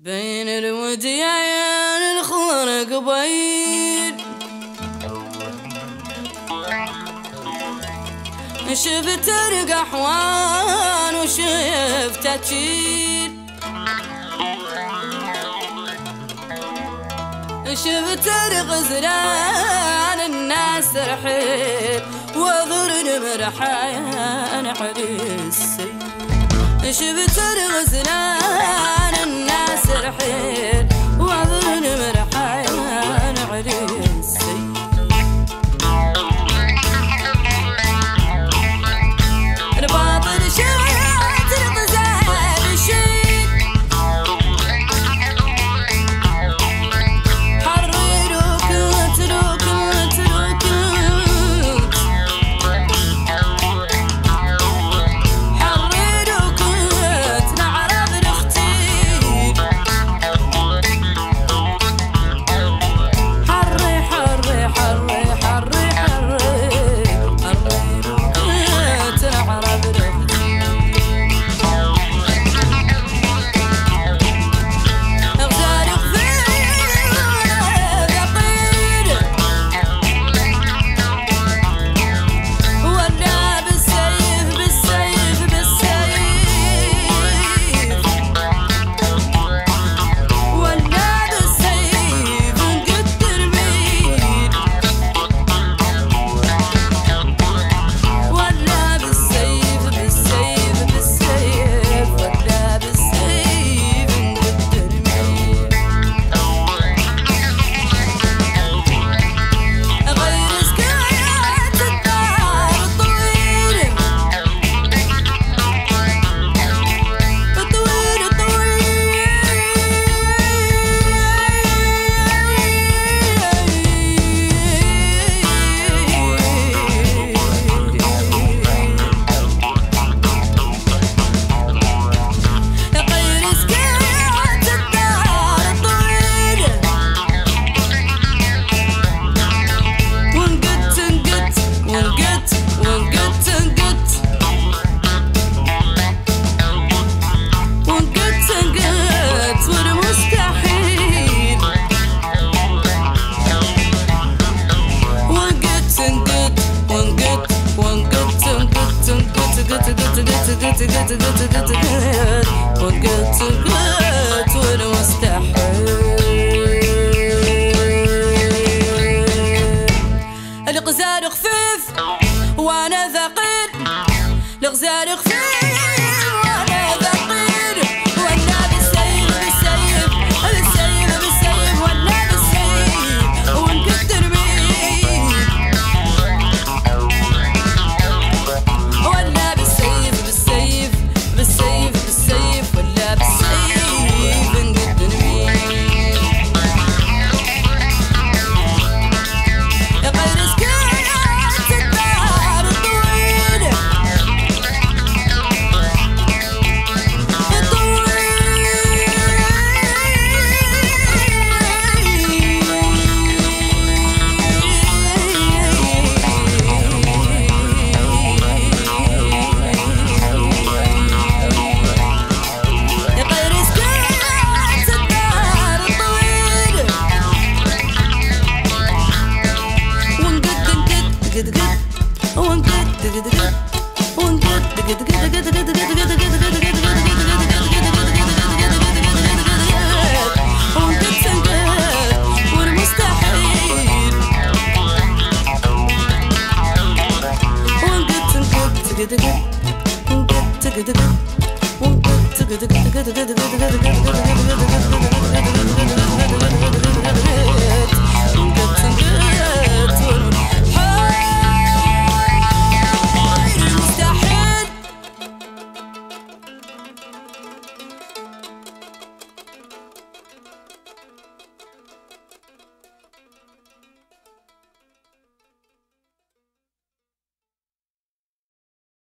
بين الوديان الخرق بين شفت القحوان وشفت تشيل شفت الغزلان الناس رحيل وظرن مرحان على السيل شفت الغزلان الناس رحيل وظرن مرحان على السيل الباطل شويات الغزال الشيل حرروك تروك حرروك تنعرض الاختيل حري حري حري حري حري حرروك تنعرض الغزال خفيف وانا ثقيل الغزال خفيف وانا ثقيل ولا بالسيف بالسيف بالسيف بالسيف ولا بالسيف ونكتر بيه ولا بالسيف بالسيف بالسيف بالسيف ولا بالسيف نقدر بيه